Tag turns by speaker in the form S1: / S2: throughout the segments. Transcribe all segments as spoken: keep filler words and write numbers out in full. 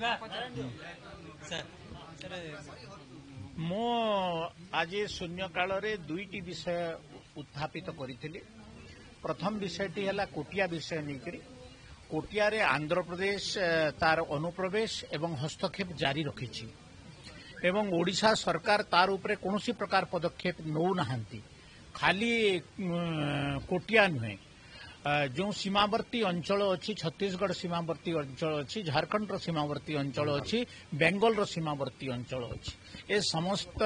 S1: मु आज शून्य काल दुईटी विषय उत्थापित करी। प्रथम विषयटी है कोटिया विषय नहीं कोटिया रे आंध्र प्रदेश तार अनुप्रवेश एवं हस्तक्षेप जारी रखी एवं ओडिशा सरकार तार उपरे कौनसी प्रकार पदक्षेप नौ नहांती। खाली कोटिया नुहे जो सीमावर्ती अंचल अच्छी छत्तीसगढ़ सीमावर्ती अंचल अच्छी झारखंड सीमावर्ती अंचल अच्छी बेंगल सीमावर्ती अंचल अच्छी ए समस्त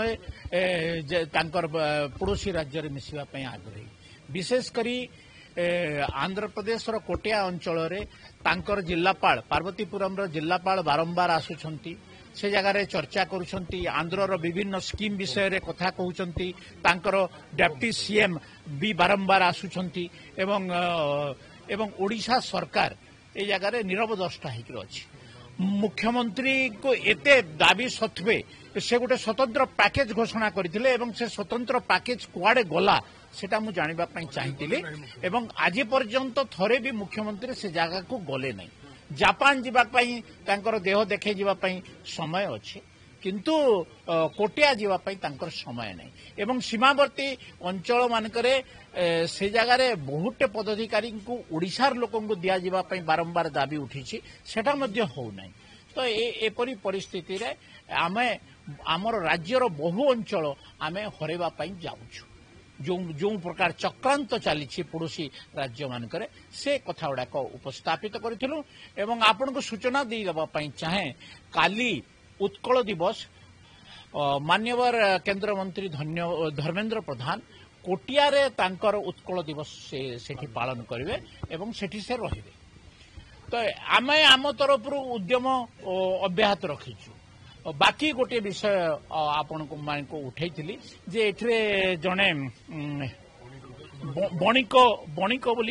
S1: पड़ोसी राज्य में मिसवा आग्रही विशेषकर आंध्र प्रदेश कोटिया अंचल रे तांकर जिल्लापाल पार्वतीपुरम जिल्लापाल बारंबार आसुछंती से जगह चर्चा करुछंती आंध्र विभिन्न स्कीम विषय रे कथा कहउछंती तांकर डेप्टी सीएम भी बारंबार आसुछंती एवं एवं ओडिशा सरकार ए जगह रे नीरव दृष्टा होकर अछि। मुख्यमंत्री को एते दाबी सत्वे से गोटे स्वतंत्र पैकेज घोषणा करथिले एवं से स्वतंत्र पैकेज कुआडे गला सेटा मु जानिबा पई चाहिथिले एवं आज पर्यंत थरे भी मुख्यमंत्री से जगह को गले नहीं। जापान जीवाई तांकर देह देखे जीवाई समय अच्छे किंतु कोटिया जीवाई तांकर समय नहीं एवं सीमावर्ती अंचल मानकरे से जगह बहुत पदाधिकारी को ओडिशार लोकों को दिया जीवाई बारंबार दाबी उठी सेटा मध्य हो नहीं। तो एपरी परिस्थिति रे आमे आमर राज्यर बहु अंचल आमे हरेबा पई जाउछु। जो जो प्रकार चक्रांत चली पड़ोसी राज्य मानक से कथा गुड़ाक उपस्थापित करूँ एवं आपण को सूचना देवाई चाहे काली उत्कल दिवस मान्यवर केंद्र मंत्री धन्य धर्मेंद्र प्रधान कोटिया रे तांकर उत्कल दिवस से सेठी पालन करेंगे एवं सेठी से रहिबे। तो आमे आम तरफ उद्यम अब्याहत रखीचु। बाकी गोटे विषय आपण को मान को उठाई जे एठरे जने बणिक बणिक बोली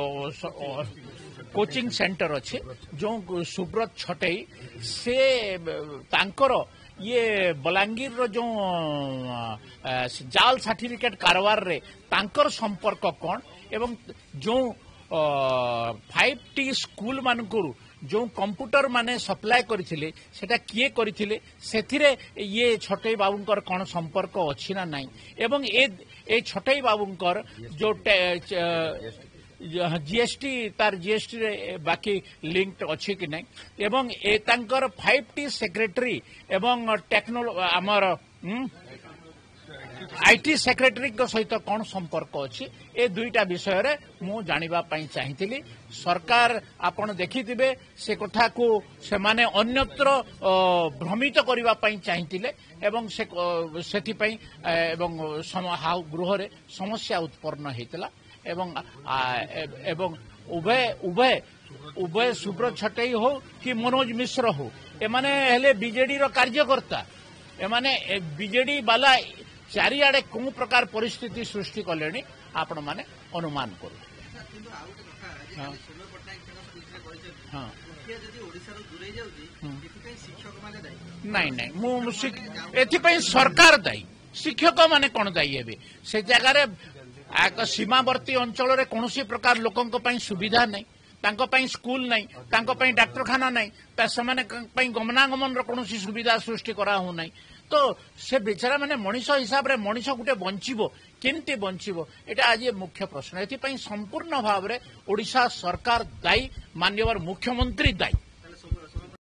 S1: कोचिंग सेंटर अच्छे जो सुब्रत छटई से तांकर ये बलांगीर रो जो जाल सर्टिफिकेट कारबार रे तांकर संपर्क कौन एवं जो फाइव टी स्कूल मानकरू जो कंप्यूटर माने सप्लाय करथिले सेटा किए करथिले सेथिरे ये छटई बाबूंकर कौन संपर्क अछि ना नहीं एवं ए ए छटई बाबूंकर जो जीएसटी तार जीएसटी रे बाकी लिंक अछि कि नहीं एवं ए तांकर फाइव टी सेक्रेटरी एवं टेक्नोलॉजी आमर आईटी सेक्रेटरी सहित कौन संपर्क अच्छी ए दुईटा विषय रे मु जानिबा पई चाहिथिली। सरकार आपण देखिथिबे से कथा को से माने अन्यत्र भ्रमित करिबा पई चाहिथिले एवं से सेथि पई एवं गृह रे समस्या उत्पन्न हेतला एवं एवं उभय उभय उभय सुब्रत छटई हो कि मनोज मिश्र हो एमाने हेले बीजेडी रो कार्यकर्ता एमाने बीजेडी वाला चारिआडे कौ प्रकार परिस्थिति सृष्टि कले आपण माने अनुमान करू। नहीं नहीं एथिपाई सरकार दायी शिक्षक माने कौन दायी हे से जगार सीमावर्ती अंचल रे कौनसी प्रकार लोकों पई सुविधा नहीं तांको पई स्कूल नहीं तांको पई डाक्तरखाना नहीं ता समाने पई गमनागमन रो कौनसी सुविधा सृष्टि करा हो नहीं। तो से बेचारा माने मनीष हिसाब रे मनीष गुटे बंचिबो केमती बंचिबो एटा आज मुख्य प्रश्न। एथि पई संपूर्ण भाव रे ओडिशा सरकार दायी माननीय मुख्यमंत्री दायी।